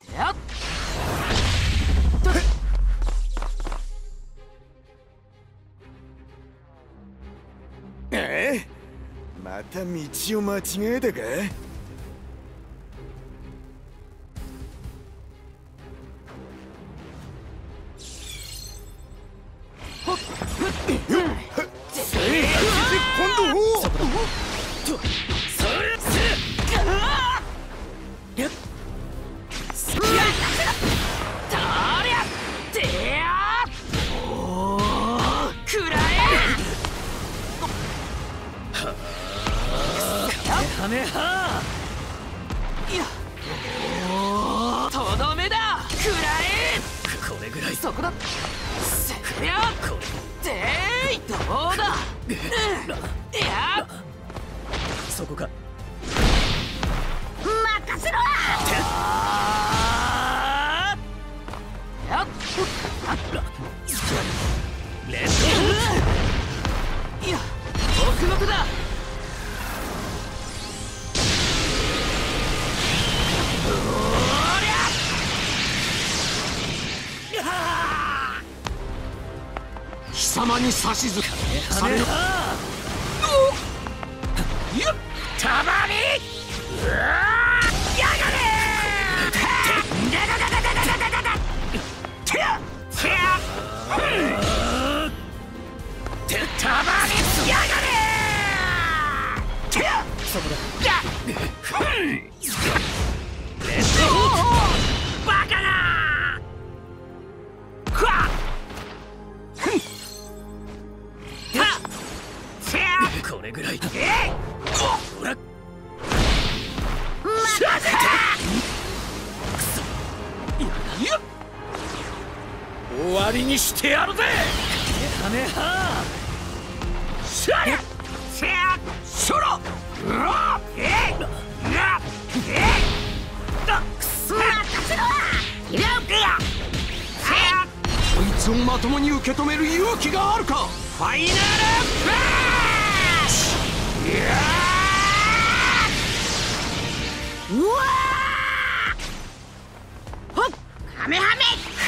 やっまた道を間違えたか。 とどめだ。くらえ。これぐらいそこだ。せりゃこれでどうだ。いやそこか。 任せろ。 やっレッドいや奥の手だ。 貴様に指図される。 たまにやがれ。たまにやがれ。 そこだ。 バカな。 これぐらい。 終わりにしてやるぜ。 カメハシャリャシャショロこいつをまともに受け止める勇気があるか。 ファイナルフラッシュ。うわーほっカメハメ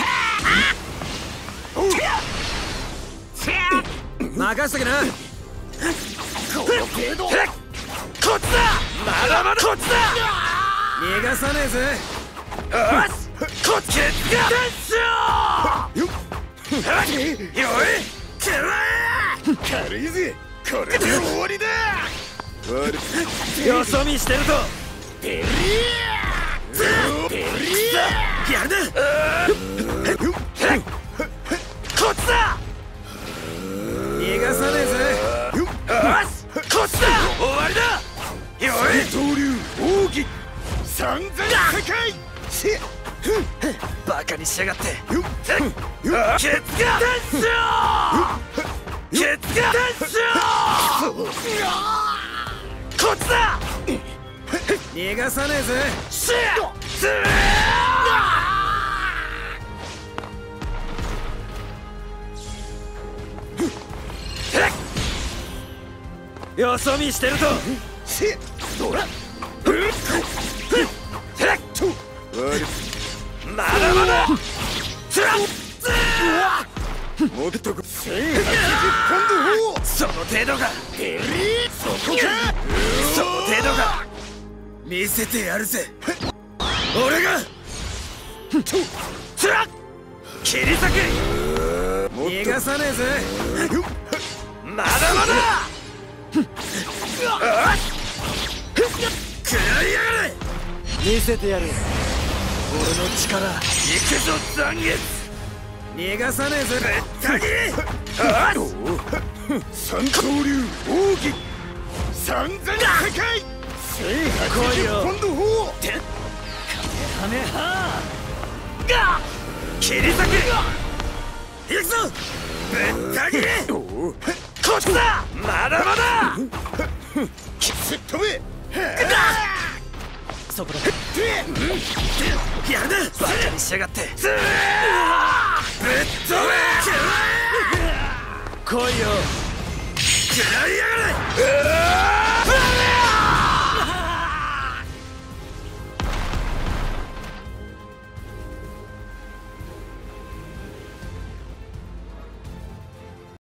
任せとけな。 この程度こっちだ。まだまだこっちだ。 逃がさねえぜ。 よしこっちがよい軽いぜ。これで終わりだ。 よそ見してるとデリーやるな。 こっちだ。 逃がさねえぜ。 よしこっちだ。終わりだ。よい刀流奥義三千世界。 バカにしやがって。 ケツがケツがこっちだ。 逃がさねえぜ。よそ見してるとまだまだもっとこその程度がそこか。 その程度が見せてやるぜ。俺が切り裂け。 逃がさねえぜ。 まだまだ食らいやがれ。 見せてやる俺の力。 行くぞ残月。 逃がさねえぜ。 ぶった切り三刀流奥義三千世界。1880ポンド砲。 カメハ切り裂け。行くぞぶった切り。こっちだ。まだまだせっ飛べ。 そこだ。 やるな。 バカにしやがって。 ぶっ飛べ。 来いよ。 食らいやがれ。